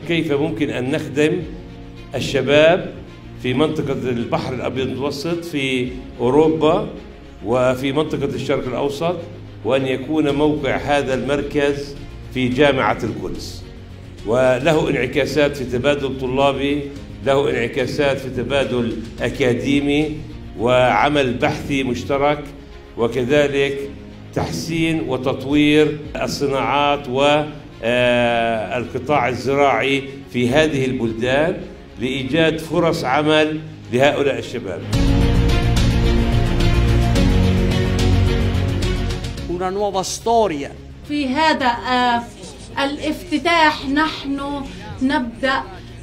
كيف ممكن أن نخدم الشباب في منطقة البحر الأبيض المتوسط في أوروبا وفي منطقة الشرق الأوسط، وأن يكون موقع هذا المركز في جامعة القدس، وله انعكاسات في تبادل طلابي، له انعكاسات في تبادل أكاديمي وعمل بحثي مشترك، وكذلك تحسين وتطوير الصناعات والقطاع الزراعي في هذه البلدان لإيجاد فرص عمل لهؤلاء الشباب. Una nuova storia. في هذا الافتتاح نحن نبدأ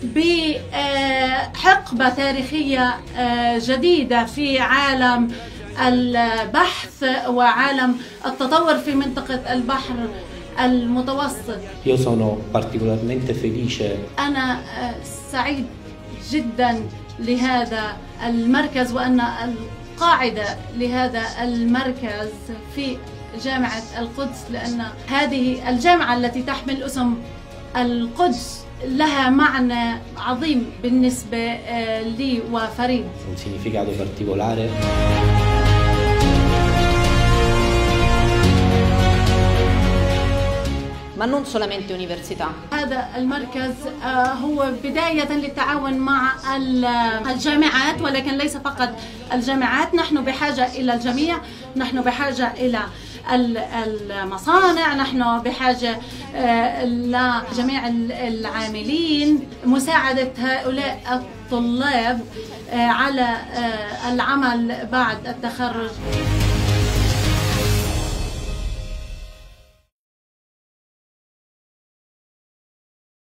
بحقبة تاريخية جديدة في عالم البحث وعالم التطور في منطقة البحر المتوسط. Io sono particolarmente felice. أنا سعيد جدا لهذا المركز، وأن القاعدة لهذا المركز في جامعة القدس، لأن هذه الجامعة التي تحمل اسم القدس لها معنى عظيم بالنسبة لي وفريد. Un significato particolare. Ma non solamente università. هذا المركز هو بداية للتعاون مع الجامعات، ولكن ليس فقط الجامعات، نحن بحاجة إلى الجميع، نحن بحاجة إلى المصانع، نحن بحاجة لجميع العاملين، مساعدة هؤلاء الطلاب على العمل بعد التخرج.